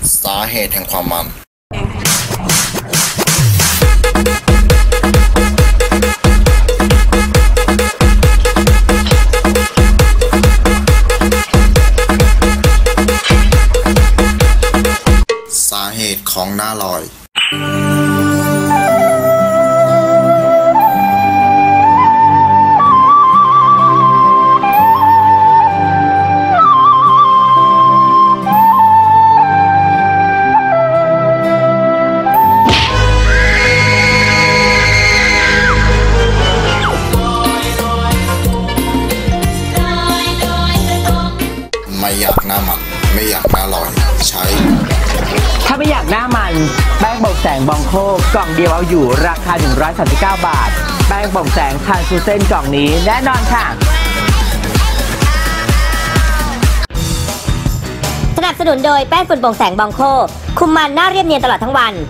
สาเหตุแห่งความมันสาเหตุของหน้าลอยไม่อยากหน้ามันไม่อยากหน้าลอยใช้ถ้าไม่อยากหน้ามันแป้งบ่งแสงบองโคกล่องเดียวเอาอยู่ราคา139 บาทแป้งบ่งแสงทานซูเส้นกล่องนี้แน่นอนค่ะสนับสนุนโดยแป้งฝุ่นบ่งแสงบองโคคุมมันหน้าเรียบเนียนตลอดทั้งวัน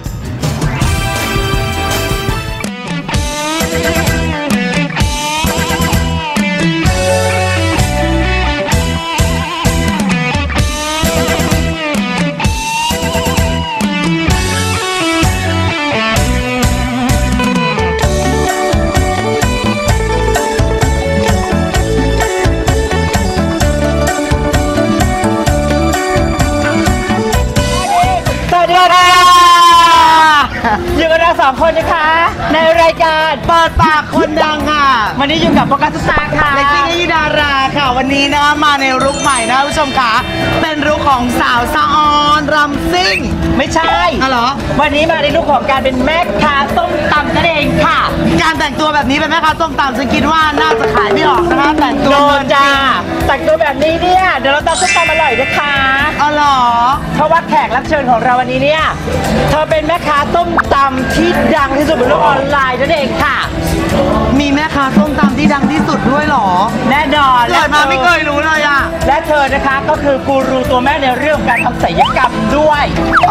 อยู่กับเรา2 คนนะคะในรายการเปิดปากคนดังค่ะวันนี้อยู่กับโฟกัสซุปตาค่ะเล็กซี่นิดาราค่ะวันนี้นะมาในลุคใหม่นะผู้ชมค่ะเป็นลุคของสาวซาออนรำซิ่งไม่ใช่เหรอวันนี้มาในลุคของการเป็นแม่ค้าส้มตำนั่นเองค่ะการแต่งตัวแบบนี้เป็นแม่ค้าส้มตำฉันคิดว่าน่าจะขายไม่ออกนะคะแต่งตัวจ้าแต่งตัวแบบนี้เนี่ยเดี๋ยวเราตำส้มตำอร่อยนะคะเหรอเพราะว่าแขกรับเชิญของเราวันนี้เนี่ยเธอเป็นแม่ค้าส้มตำที่ดังที่สุดบนโลกออนไลน์นั่นเองค่ะมีแม่ค้าส้มตำที่ดังที่สุดด้วยหรอแน่นอนเกิดมาไม่เคยรู้เลยอ่ะและเธอนะคะก็คือกูรูตัวแม่ในเรื่องการทำศัลยกรรมด้วย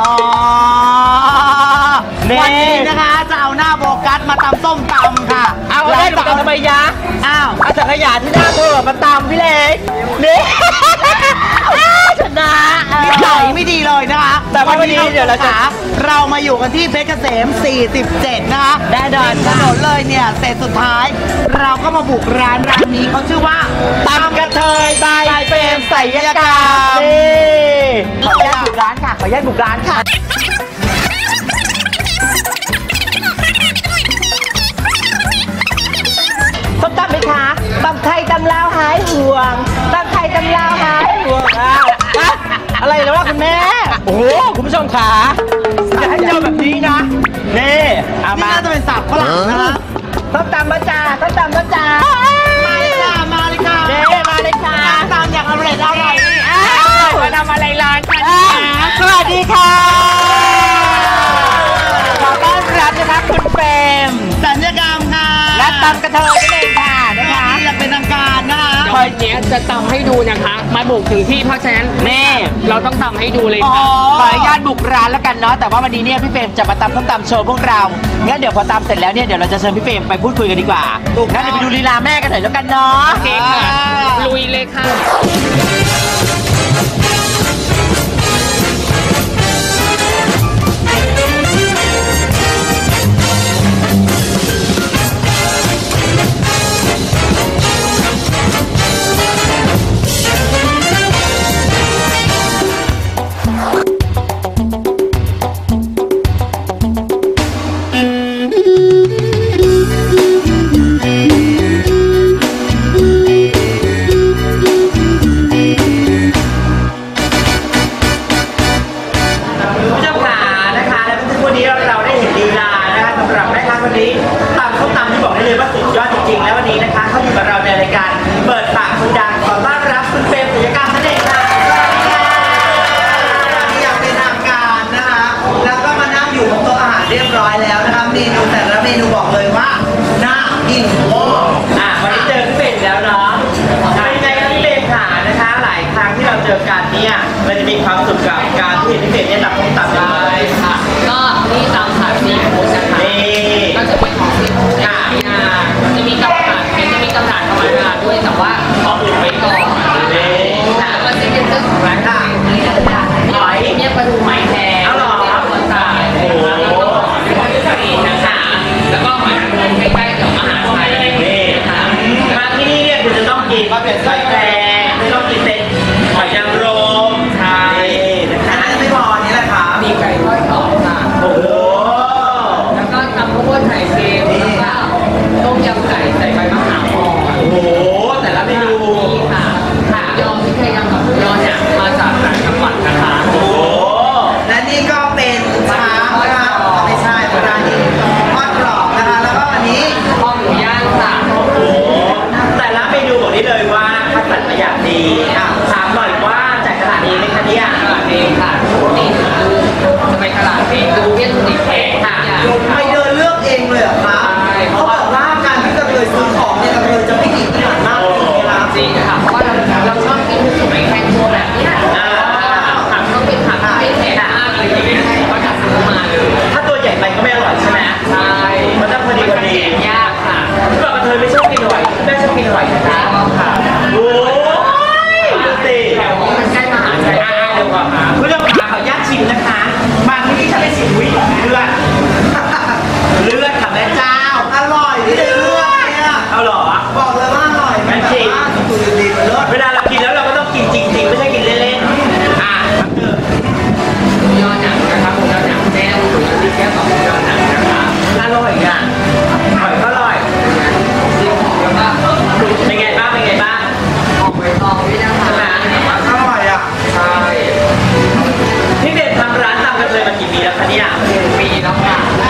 วันนี้นะคะจะเอาหน้าโบกัสมาตำส้มตำค่ะเอาได้หรือทำไมยะเอาสังขยาที่หน้าเธอมาตำพี่เล็กนี่ชนะนิสัยไม่ดีเลยนะคะแต่วันนี้เดี๋ยวเรามาอยู่กันที่เพชรเกษม47นะคะแน่นอนถนนเลยเนี่ยเสร็จสุดท้ายเราก็มาบุกร้านนี้เขาชื่อว่าตำกระเทยบายเฟรมศัลยกรรมนี่ขออนุญาตบุกร้านค่ะขออนุญาตบุกร้านค่ะส้มตำไหมคะตำไทยตำลาวหายห่วงตำไทยตำลาวหายห่วงอะไรแล้ววะคุณแม่โอ้โหคุณผู้ชมขาจะให้เจอแบบนี้นะนี่เอามาน่าจะเป็นสับฝรั่งนะคะส้มตำมาจ้าส้มตำมาจ้ามาเลยค่ะมาเลยค่ะเด้มาเลยค่ะตำอย่างอร่อยมาทำอะไรร้านกันสวัสดีค่ะขอต้อนรับนะคะคุณเฟรมศัลยกรรมค่ะและตำกระเทยนั่นเองค่ะนะคะอยากเป็นทางการนะคะคอยเนี้ยจะตำให้ดูนะคะมาบุกถึงที่เพราะฉะนั้นแม่เราต้องตำให้ดูเลยค่ะขออนุญาตบุกร้านแล้วกันเนาะแต่ว่าวันนี้เนี่ยพี่เฟรมจะมาตำส้มตำโชว์พวกเรางั้นเดี๋ยวพอตำเสร็จแล้วเนี่ยเดี๋ยวเราจะเชิญพี่เฟรมไปพูดคุยกันดีกว่างั้นเดี๋ยวไปดูลีลาแม่กันหน่อยแล้วกันเนาะโอเคค่ะลุยเลยค่ะมันจะมีความสุขกับการที่พี่เฟรมเนี่ยตัดส้มตำเลยค่ะก็นี่ตำผัดซีฟู้ดนะคะก็จะเป็นของซีฟู้ดจะมีกับผัดจะมีกำลังธรรมดาด้วยแต่ว่าขออุ่นไว้ก่อนแล้วก็ซิกเนเจอร์ของร้านค่ะหอยเมี่ยงปลาทูไหมแท้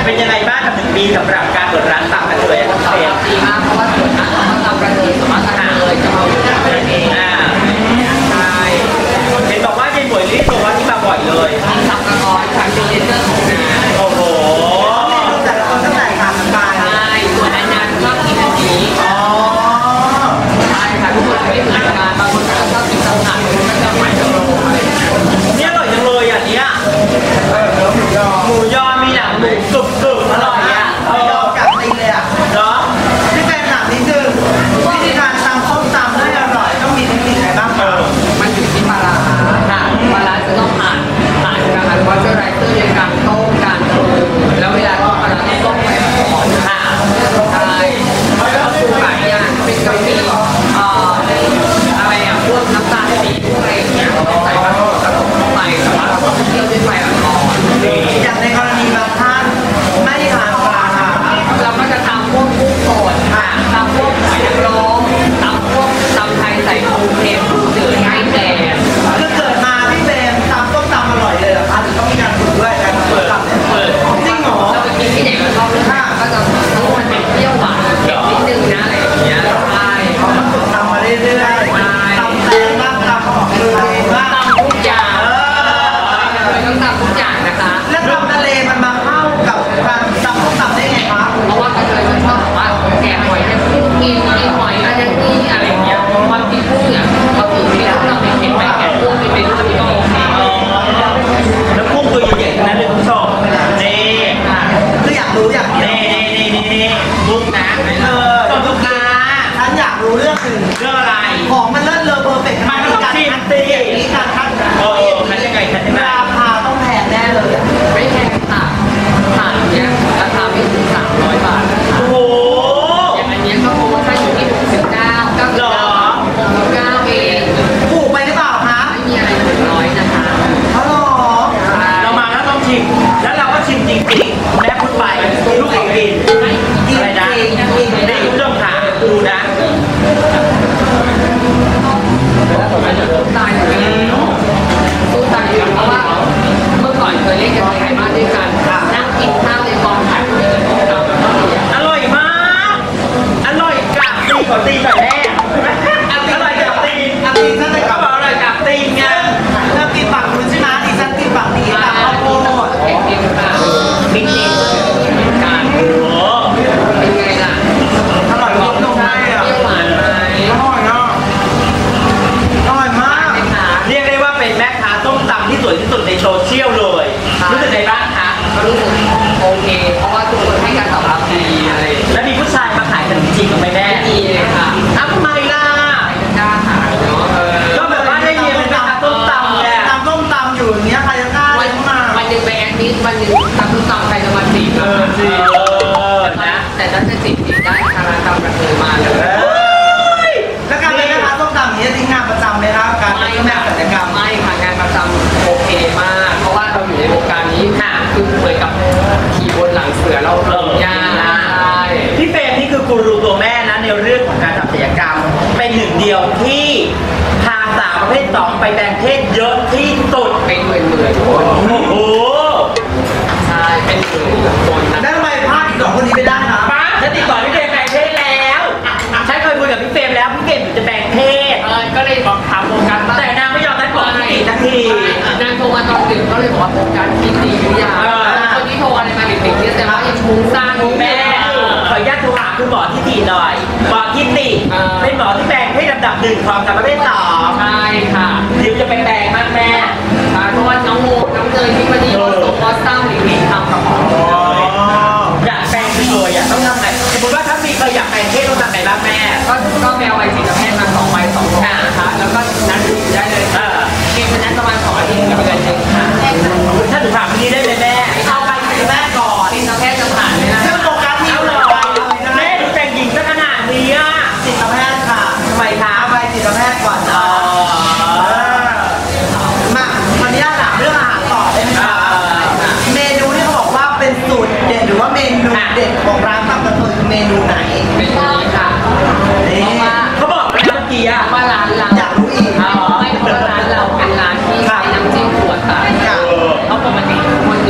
เป็นยังไงบ้างกับ1 ปีสำหรับการเปิดร้านตับกันเลยตอบรับดีมากเพราะว่าส่วนมากเราทำประเทศสามารถทานเลยจะมาอยู่ที่ประเทศใช่เห็นบอกว่าเป็นหมวยรีบบอกว่าที่มาบ่อยเลยทำกระกอนทำเป็นเลเซอร์ของงานโอ้โหแต่ละคนตั้งแต่ทำกันใช่ส่วนงานชอบกินอันนี้อ๋อใช่ค่ะทุกคนไม่เหมือนกันบางคนก็ชอบกินตำหนักบางคนก็จะหมายถึงอะไรอย่างเงี้ยเนี่ยอร่อยจังเลยอ่ะเนี่ยหมูยอมีหนังหมูกรึบๆอร่อยอ่ะยอมกลับไปเลยอ่ะเนาะพี่แฟนถามนิดนึงวิธีการตำส้มตำให้อร่อยต้องมีเทคนิคอะไรบ้างคะมันอยู่ที่ปลาร้าค่ะปลาร้าจะต้องผ่านการวอเชอร์ไรเซอร์ในการต้มการปรุงแล้วเวลาที่ปลาร้าต้องต้มไปก่อนค่ะใช่แล้วก็ปรุงหลายอย่างเป็นกะปิอะไรอ่ะพวกน้ำตาลปี๊บพวกอะไรอย่างเงี้ยเราต้องใส่ผสมกับลงไปแต่ว่าเราต้องเคี่ยวด้วยไฟอ่อนๆอย่างในกรณีบางท่านไม่ทานปลาค่ะเราก็จะทำพวกกุ้งสดค่ะทำพวกหอยนางรมทำพวกตำไทยใส่ปูเค็มปูจืดไก่แดงคือเกิดมาพี่เฟรมตำต้มตำอร่อยเลยเหรอคะหรือต้องมีการฝึกด้วยการทำต้มตำเนี่ยจริงเหรอเราไปกินที่ไหนก็ชอบเลยค่ะก็จะรู้มันเป็นเปรี้ยวหวานเผ็ดนิดนึงนะอะไรอย่างเงี้ยใช่เขาต้องฝึกทำมาเรื่อยๆตำแตงบ้างตำของตัวเองบ้างตำทุกอย่างเลยต้องตำทุกอย่างนะคะแล้วตำทะเลมันมาเข้ากับการตำต้มตำได้ไงคะเพราะว่ากระเทยมันชอบบอกว่าแกะหอยให้กุ้งกินไอ้หอยอันนั้นนี่อะไรอย่างเงี้ยความที่กุ้งเนี่ยเขาถือที่เราไม่เห็นไปแกะกุ้งไปเป็นตัวก็โอเคแล้วกุ้งตัวใหญ่ๆทั้งนั้นเลยคุณผู้ชมนี่คืออยากรู้อย่างเดียวนี่กุ้งนะลูกค้าฉันอยากรู้เรื่องหนึ่งเรื่องอะไรของมันเลิศเลอเพอร์เฟกต์มันต้องชิมตีอย่างนี้การคัดคันยังไงคันยังไงราคาต้องแพงแน่เลยอะไม่แพงค่ะถาดเนี้ยราคาไม่ถึง300 บาทนะคะโอ้โหอย่างอันเนี้ยก็โปรโมชั่นอยู่ที่69 69เองถูกไปหรือเปล่าคะไม่มีอะไรถึง100นะคะเขาหรอเรามาแล้วต้องชิม แล้วเราก็ชิมจริงๆแม่พูดไปลูกกินอะไรนะนี่คุณผู้ชมค่ะดูนะตายอยู่แล้วสู้ตายอยู่แล้วเพราะว่าเมื่อก่อนเคยเล่นกันไทยบ้านด้วยกันนั่งกินข้าวในกองถ่ายด้วยกันเราแบบว่าอร่อยมาก อร่อยกับตีก่อนตีก่อนแม่อร่อยกับตีอันนี้ฉันจะกก็ลับบอกอร่อยกับตีไงเริ่มกินฝั่งนู้นใช่ไหมดิฉันกินฝั่งนี้ตามข้าวโพดเก่งๆค่ะบิ๊กๆเหมือนกันโอ้โหเป็นไงล่ะอร่อยมากตรงไหนเปอ่ะรี้ยวหวานไหมอร่อยเนาะอร่อยมากไหมคะเรียกได้ว่าเป็นแม่ค้าส้มตำที่สวยที่สุดในโซเชียลเลย รู้สึกไงบ้างคะก็รู้สึกโอเค เพราะว่าทุกคนให้การตอบรับดีอะไรแล้วมีผู้ชายมาขายขนมจีบกับไหมแม่ดีเลยค่ะอ้าวทำไมล่ะกล้าขายเนาะก็แบบว่าได้ยินเป็นแม่ค้าส้มตำเนี่ยตำต้มตำอยู่อย่างเงี้ยใครจะกล้าวัเลี้ยงมาวันหนึ่งไปแอดมิสวันหนึ่งทำทุกตำใครจะมาจีบเรานะแต่ถ้าจะจีบได้ค่ะร้านตำกระเทยมาเลยแล้วการเป็นแม่ค้าส้มตำอย่างเงี้ยทิ้งงานประจำไหมครับการเป็นแม่ศัลยกรรมไม่ค่ะงานประจำโอเคมาก เพราะว่าเราอยู่ในวงการนี้ค่ะคือเหมือนกับขี่บนหลังเสือเรายากใช่พี่เฟรมนี่คือกูรูตัวแม่นะในเรื่องของการทำศัลยกรรม เป็นหนึ่งเดียวที่พาสาวประเภทสองไปแปลงเพศเยอะที่สุดเป็นหมื่นคนโอ้โหใช่เป็นหมื่นคนนะแล้วทำไมพลาดอีกสองคนนี้ไม่ได้คะป้าฉันติดต่อพี่เฟรมแปลงเพศแล้วฉันเคยคุยกับพี่เฟรมแล้วพี่เฟรมจะแปลงเพศก็เลยบอกถามโครงการว่าแต่นางไม่ยอมให้บอกพี่สักทีนางโทรมาตอนดึกก็เลยบอกว่าโครงการคิดดีหรือยังคนที่โทรอะไรมาดึกๆเนี่ยแต่ว่ายังฟุ้งซ่านอยู่แม่ขออนุญาตโทรหาคุณหมอที่ตีหน่อยหมอที่ตีเป็นหมอที่แปลงเพศลำดับหนึ่งของสาวประเภทสองใช่ค่ะเดี๋ยวจะไปแปลงมากแม่เพราะว่าน้องโมน้องเนยที่มาดีโอสมอสซัมหรือมีทำกับหมออยากแปลงเป็นตัวอยากต้องทำไงสมมติว่าถ้ามีใครอยากแปลงเพศต้องทำไงบ้างแม่ก็แมวไวจิตแพทย์มา2 ใบ 2 โรงนะคะ แล้วก็นัดดูได้เลยเกมจะนัดประมาณ2 อาทิตย์กับเดือนหนึ่งค่ะถ้าหนูถามวันนี้ได้เลยแม่เอาไปจิตแพทย์ก่อนจิตแพทย์จะผ่านไหมล่ะซึ่งโฟกัสที่เอาเลเลย ยแม่หนูแต่งหญิงซะขนาดนี้อ่ะจิตแพทย์ค่ะทำไมคะเอาไปจิตแพทย์ก่อนอ๋นะอมาวันนี้ถามเรื่องอาหารต่อได้ไหมคะเมนูที่เขาบอกว่าเป็นสูตรเด็ดหรือว่าเมนูเด็ดของร้านตำกระเทยคือเมนูไหนเป็นอย่างนี้ค่ะเพราะว่าเขาบอกไปแล้วเมื่อกี้อ่ะว่าร้านเราอยากรู้อีกไม่เพราะว่าร้านเราเป็นร้านที่ใช้น้ำจิ้มขวดค่ะเพราะปกติคน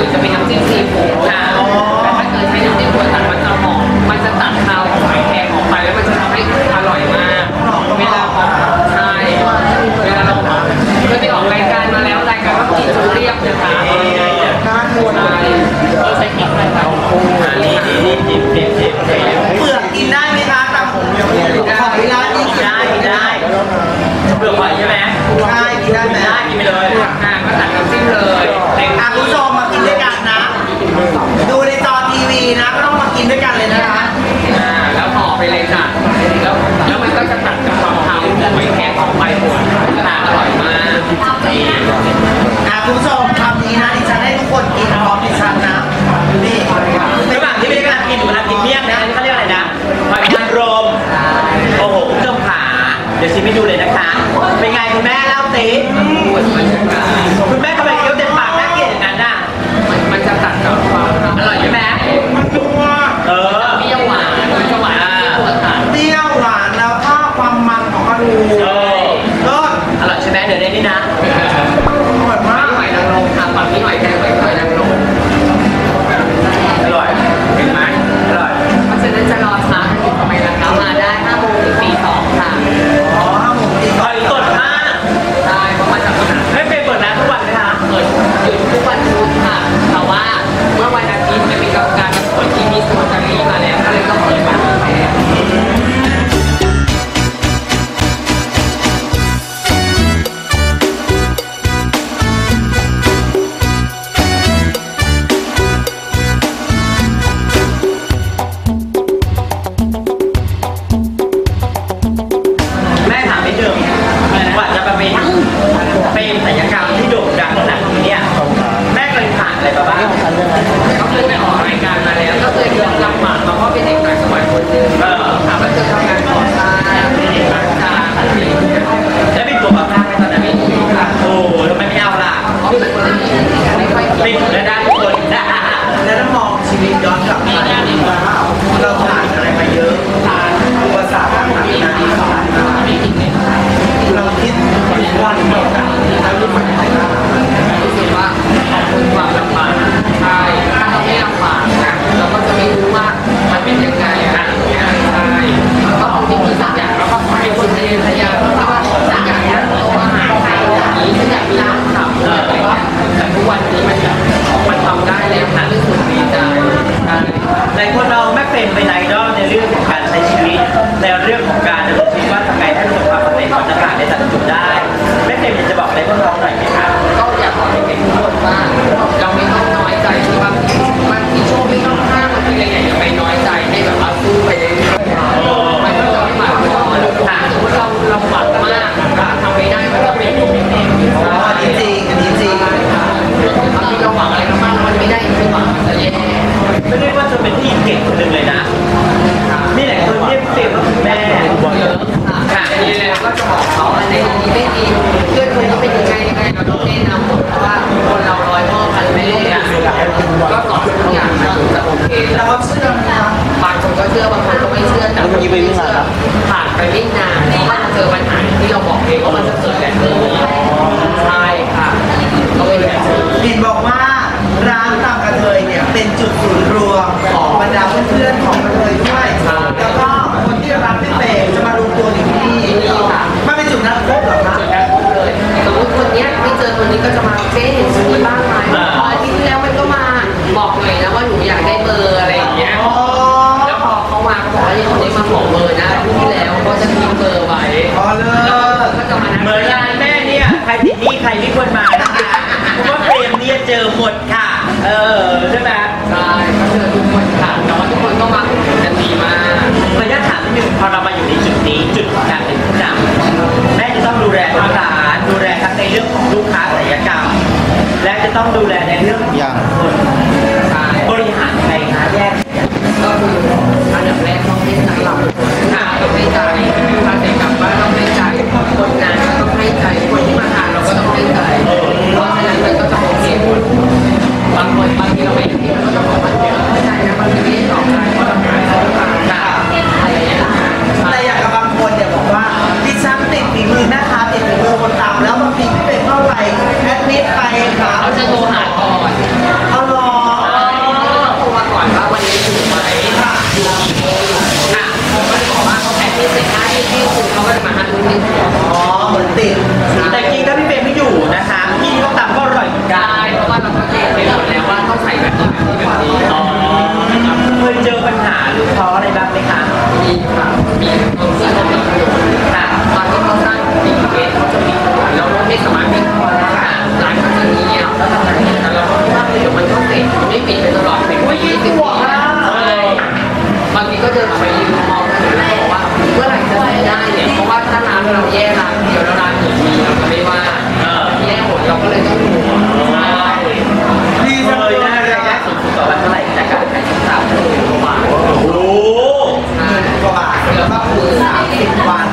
ดิสนีย์ใครไม่ควรมานะคะเพราะว่าเฟรมเนี่ยเจอหมดค่ะใช่ไหมใช่ก็เจอทุกคนค่ะแต่ว่าทุกคนก็มากันดีมากขออนุญาตถามนิดนึงพอเรามาอยู่ในจุดนี้จุดของการเป็นผู้นำแม่จะต้องดูแลทั้งร้านดูแลทั้งในเรื่องของลูกค้าศัลยกรรมและจะต้องดูแลในเรื่องของอย่างคนใช่บริหารใครคะแยกก็คืออันดับแรกต้องให้ใจเราค่ะต้องให้ใจถ้าเด็กกลับบ้านต้องให้ใจคนงานก็ต้องให้ใจคนที่มาทานเราก็ต้องให้ใจเพราะฉะนั้นมันก็จะโอเคหมดบางคนบางทีเราไม่ได้ที่เราจะบอกว่าไม่ใจนะบางทีไม่ได้ตอบใจเพราะเราขายเราหรือเปล่าค่ะอะไรอย่างเงี้ยแต่อย่างกับบางคนเนี่ยบอกว่าดิฉันติดฝีมือแม่ค้าติดฝีมือคนตำแล้วบางทีพี่เป็นเท่าไหร่แอดมิดไปค่ะเขาจะโทรหาก่อนเอาหรอโทรมาก่อนว่าวันนี้อยู่ไหมอยู่กี่โมงค่ะเขาก็จะบอกว่าเขาแพ็คที่เสร็จที่คุณเขาก็จะมาหาดูที่อ๋อเหมือนติดแต่จริงถ้าพี่เฟรมไม่อยู่นะคะพี่ก็ตำก็อร่อยเหมือนกันได้เพราะว่าเราก็เรียนไปหมดแล้วว่าต้องใส่แบบนี้แบบนี้อ๋อเคยเจอปัญหาหรือท้ออะไรบ้างไหมคะมีค่ะมีตัวที่เราไม่รู้ค่ะตอนที่เขาสร้างดีเอสเขาจะมีแล้วเราไม่สามารถมีพอแล้วค่ะร้านเขาจะเงียบแล้วทำไงแต่เราคิดว่าเดี๋ยวมันก็เสร็จไม่ปิดไปตลอดเป็น20 ปีบางทีก็เดินออกไปยืนมองกันแล้วบอกว่าเมื่อไหร่จะใช้ได้เนี่ยเพราะว่าถ้าร้านเราแย่ร้านเดียวแล้วร้านอื่นมีเราจะไม่ว่าแย่หมดเราก็เลยต้องดูใช่พี่เคยได้รายได้สูงสุดต่อวันเท่าไหร่จากการขายสินค้า 30,000 กว่าบาทโอ้โหกว่าบาทแล้วก็คือ30 วัน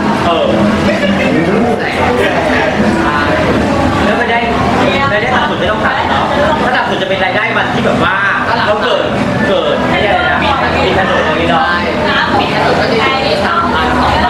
แล้วไม่ได้รายได้ต่ำสุดไม่ต้องขายเนาะถ้าต่ำสุดจะเป็นรายได้วันที่แบบว่าเราเกิดให้ได้นะมีถนนอย่างนี้เนาะมีถนนก็จะอยู่ที่3,000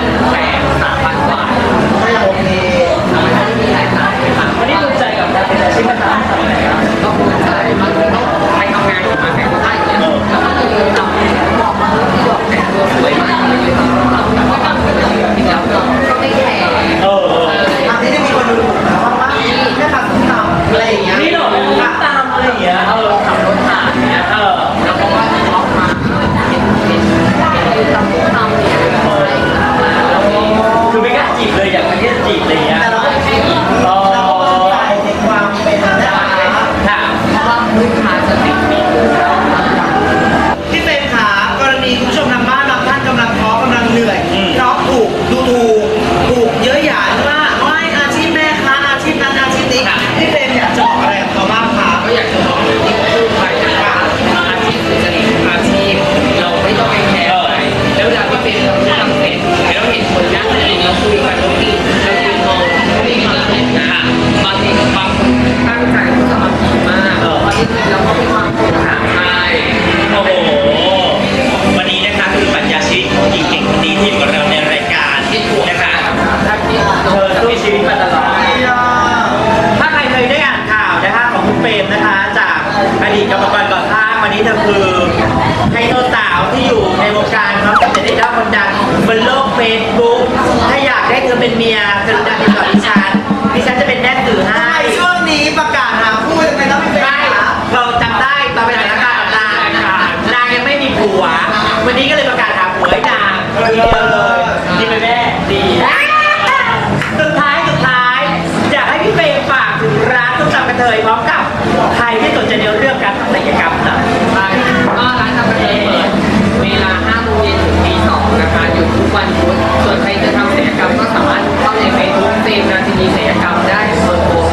2,800 3,000 กว่าก็ยังโอเคไม่ได้มีรายจ่ายเลยค่ะวันนี้ภูมิใจกับการเป็นอาชีพนักการเมืองครับก็ภูมิใจบางทีต้องไปทำงานอยู่มาแข่งได้เนี่ยแล้วก็จะยืนทำบอกมาที่ดอกแต่งตัวสวยมากเลยยืนทำแต่ว่าบางคนก็ยืนที่แล้วก็ไม่แคร์ทางที่ได้มีคนดูถูกนะว่าแม่ค้าส้มตำอะไรอย่างเงี้ยนี่หรอตามอะไรอย่างเงี้ยขับรถผ่านเนี่ยแล้วก็ว่าออกมาเห็นยืนทำทำเนี่ยอะไรแล้วก็คือไม่กล้าจีบเลยอยากจะจีบอะไรอย่างเงี้ยแต่เราก็ไม่เราก็มั่นใจในความเป็นแม่ค้าค่ะเพราะว่าพื้นฐานจะติดมีอยู่แล้วที่เป็นขากรณีคุณผู้ชมทางบ้านบางท่านกำลังท้อกำลังเหนื่อยเพราะถูกเยอะหยาดว่าไม่อาชีพแม่ค้าอาชีพนั้นอาชีพนี้ที่เป็นอยากจะบอกอะไรกับเขาบ้างคะก็อยากจะบอกเลยที่พูดไปนะคะอาชีพสุจริตอาชีพเราไม่ต้องไปแคร์อะไรแล้วเวลาที่เป็นเราทำเป็นเราเห็นคนนั่งอะไรเราคุยกันเรากินเรายืนมองไม่มีอะไรนะคะบางทีบางคนตั้งใจที่จะมาผิดมากบางทีเราก็มีความโกรธหาใช่โอ้โหวันนี้นะคะคือปัญญาชีวิตของหญิงเก่งคนนี้ที่อยู่กับเราในรายการนะคะเธอสู้ชีวิตมาตลอดถ้าใครเคยได้อ่านข่าวนะคะของคุณเปรมนะคะจากอดีตกรรมกรก่อสร้างวันนี้เธอคือไฮโซสาวที่อยู่ในวงการเขาเป็นเด็กด้าคนดังบนโลกเฟซบุ๊กถ้าอยากได้เธอเป็นเมียกรุณาติดต่อดิฉันจะเป็นแม่สื่อให้ช่วงนี้ประกาศหาคู่ทำไมต้องไม่เป็นใช่คะเราจำได้ตอนไปถ่ายรายการกับนางยังไม่มีผัว วันนี้ก็เลยประกาศหาผัวให้นางทีเดียวเลยดีไหมแม่ดีสุดท้ายอยากให้พี่เฟย์ฝากถึงร้านส้มตำกระเทยพร้อมกับใครที่สนใจในเรื่องการทำศัลยกรรมนะใช่ก็ร้านทำกระเทยเปิดเวลา5 โมงเย็นถึงตี 2นะคะอยู่ทุกวันพุธส่วนใครจะทำศัลยกรรมก็สามารถเข้าในเฟซบุ๊กเฟรมนาทีนีศัลยกรรมได้เบอร์โทร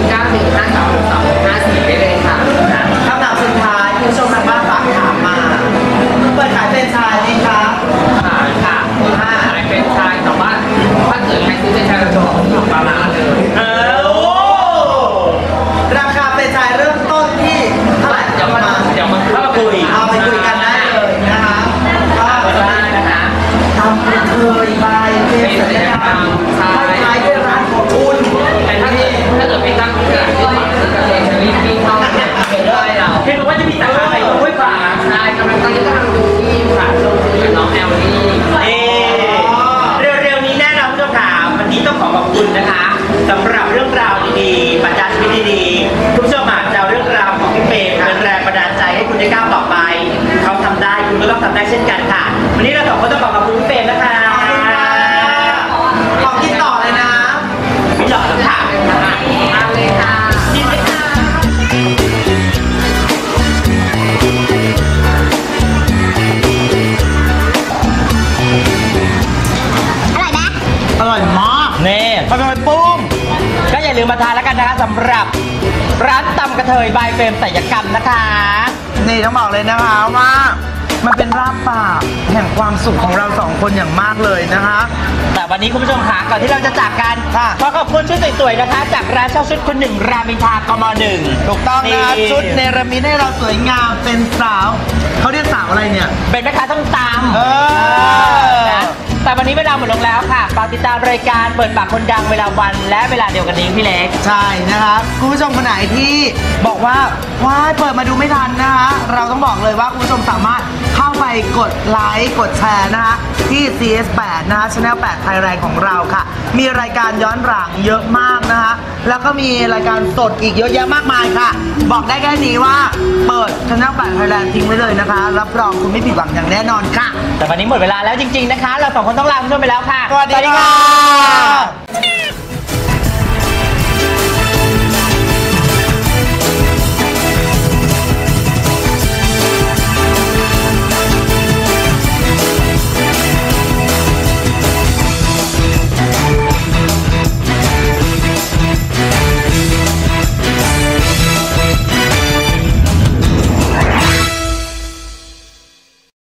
0915363654ได้เลยค่ะคำถามสุดท้ายคุณผู้ชมทางบ้านฝากถามมาเปิดขายเป็นไชายไหมคะขายค่ะขายเป็นชายแต่ว่าถ้าเกิดใครซื้อเป็นชายเราจะบอกที่ปลาร้าเลยโอ้ราคาเป็นไชายเริ่มต้นที่เท่าไหร่เดี๋ยวมาเข้ามาคุยเอาไปคุยกันได้เลยนะคะก็ได้นะคะทำเป็นเคยบายเป็นศัลยกรรมขายด้วยร้านของคุณแต่ถ้าเกิดไปตั้งที่ร้านที่ฝั่งซื้อกระเทยจะรีบวิ่งเข้าเป็นได้เราเห็นบอกว่าจะมีสาขาใหม่ของห้วยขวางใช่กำลังตอนนี้กำลังดูที่ค่ะลงทุนกับน้องแอลลี่เร็วๆนี้แน่นอนคุณผู้ชมค่ะวันนี้ต้องขอบคุณนะคะสำหรับเรื่องราวดีๆปัญญาชีวิตดีๆคุณผู้ชมอาจจะเอาเรื่องราวของพี่เปรมเป็นแรงบันดาลใจให้คุณได้ก้าวต่อไปเขาทำได้คุณก็ต้องทำได้เช่นกันค่ะ วันนี้เราสองคนต้องขอบคุณพี่เปรมนะคะขอบคุณค่ะขอกินต่อเลยนะไม่หลอกหรอกค่ะทานแล้วกันนะคะสำหรับร้านตำกระเทยบายเฟรมศัลยกรรมนะคะนี่ต้องบอกเลยนะคะว่ามันเป็นราบปากแห่งความสุขของเราสองคนอย่างมากเลยนะคะแต่วันนี้คุณผู้ชมค่ะก่อนที่เราจะจากกันค่ะขอขอบคุณชุดสวยๆนะคะ จากร้านเช่าชุดคุณหนึ่งรามอินทรากม1 ถูกต้องนะคะชุดเนรมิตให้เราสวยงามเป็นสาวเขาเรียกสาวอะไรเนี่ยเป็นแม่ค้าส้มตำเออนะแต่วันนี้เวลาหมดลงแล้วค่ะฝากติดตามรายการเปิดปากคนดังเวลาวันและเวลาเดียวกันนี้พี่เล็กใช่นะคะคุณผู้ชมคนไหนที่บอกว่าว้ายเปิดมาดูไม่ทันนะคะเราต้องบอกเลยว่าคุณผู้ชมสามารถเข้าไปกดไลค์กดแชร์นะคะที่ CS8 นะคะ Channel 8 Thailand ของเราค่ะ มีรายการย้อนหลังเยอะมากนะคะแล้วก็มีรายการสดอีกเยอะแยะมากมายค่ะ บอกได้แค่นี้ว่าเปิด Channel 8 Thailand ทิ้งไว้เลยนะคะ รับรองคุณไม่ผิดหวังอย่างแน่นอนค่ะแต่วันนี้หมดเวลาแล้วจริงๆนะคะ เราสองคนต้องลาคุณผู้ชมไปแล้วค่ะสวัสดีค่ะ